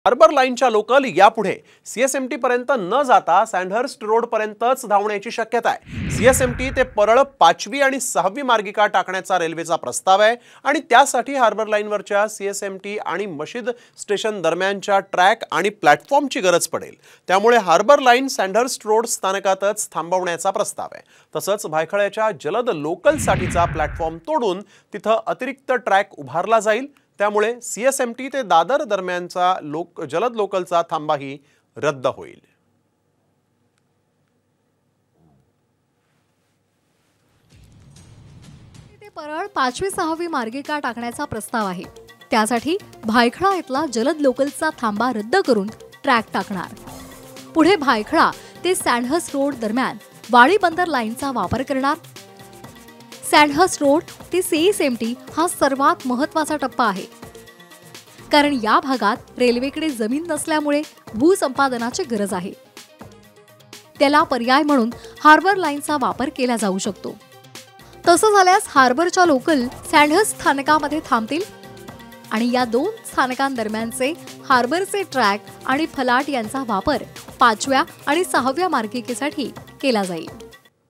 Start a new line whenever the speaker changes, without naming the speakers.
Harbour लाईनच्या local यापुढे CSMT पर्यंत न जाता सँडहर्स्ट रोड पर्यंतच धावण्याची शक्यता आहे। सीएसएमटी ते परळ 5वी आणि 6वी मार्गिका टाकण्याचा रेल्वेचा प्रस्ताव आहे आणि त्यासाठी हार्बर लाईनवरच्या सीएसएमटी आणि मशीद स्टेशन दरम्यानच्या ट्रॅक आणि प्लॅटफॉर्मची गरज पडेल। त्यामुळे हार्बर लाईन सँडहर्स्ट रोड स्थानकातच थांबवण्याचा प्रस्ताव आहे। तसंच भायखळ्याच्या जलद लोकलसाठीचा प्लॅटफॉर्म तोडून तिथं अतिरिक्त ट्रॅक उभारला जाईल। त्यामुळे सीएसएमटी ते दादर दरम्यानचा जलद लोकलचा थांबाही रद्द होईल।
ते परळ 5वी 6वी मार्गिका टाकण्याचा प्रस्ताव आहे। त्यासाठी भायखळा इथला जलद लोकलचा थांबा रद्द करून ट्रॅक टाकणार। पुढे भायखळा ते सँडहर्स्ट रोड दरम्यान वाडी बंदर लाईनचा वापर करणार। सँडहर्स्ट रोड ते सीएसएमटी हा सर्वात महत्त्वाचा टप्पा आहे, कारण या भागात रेल्वेकडे जमीन नसल्यामुळे भूसंपादनाची गरज आहे। त्याला पर्याय म्हणून हार्बर लाईनचा वापर केला जाऊ शकतो। तसं झाल्यास हार्बरच्या लोकल सँडहर्स्ट स्थानकामध्ये थांबतील आणि या दोन स्थानकांदरम्यानचे हार्बरचे ट्रॅक आणि फलाट यांचा वापर 5व्या आणि 6व्या मार्गिकेसाठी केला जाईल।